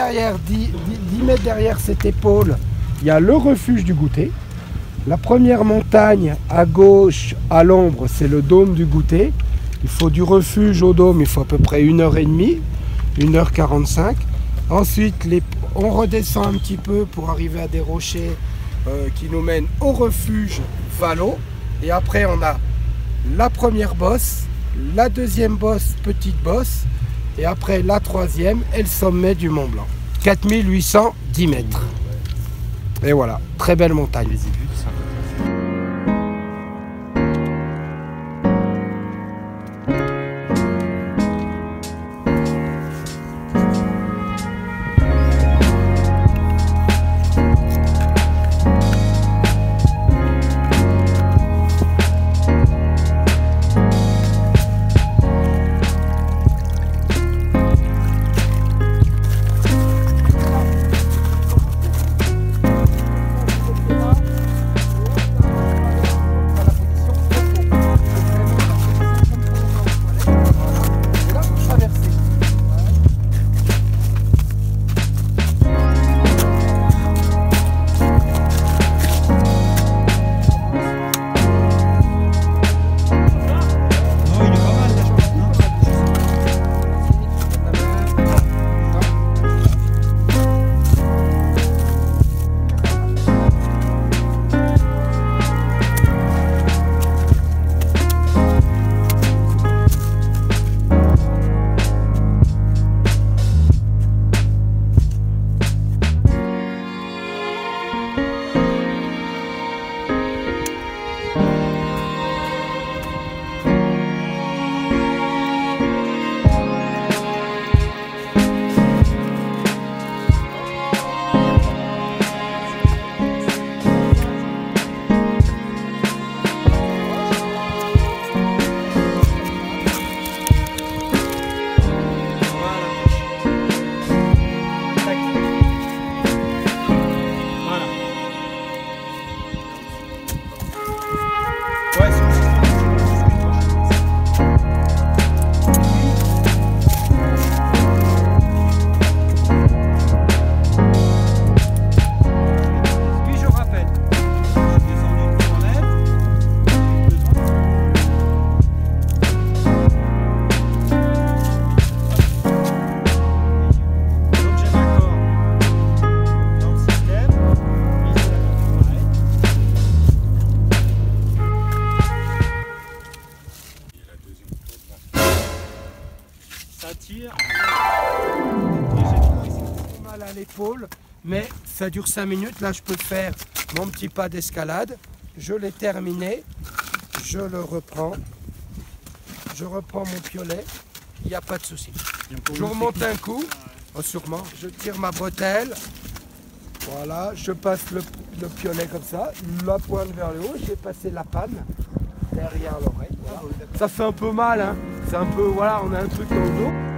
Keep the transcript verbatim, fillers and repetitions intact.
derrière, dix mètres derrière cette épaule, il y a le refuge du goûter. La première montagne à gauche, à l'ombre, c'est le dôme du goûter. Il faut du refuge au dôme, il faut à peu près une heure et demie, une heure quarante-cinq. Ensuite, les, on redescend un petit peu pour arriver à des rochers euh, qui nous mènent au refuge Vallot. Et après, on a la première bosse, la deuxième bosse, petite bosse, et après la troisième et le sommet du Mont Blanc. quatre mille huit cent dix mètres. Et voilà, très belle montagne. Mal à l'épaule, mais ça dure cinq minutes. Là, je peux faire mon petit pas d'escalade. Je l'ai terminé. Je le reprends. Je reprends mon piolet. Il n'y a pas de souci. Je remonte un coup. Oh, sûrement. Je tire ma bretelle. Voilà. Je passe le, le piolet comme ça. La pointe vers le haut. J'ai passé la panne derrière l'oreille. Voilà. Ça fait un peu mal. Hein. C'est un peu. Voilà, on a un truc dans le dos.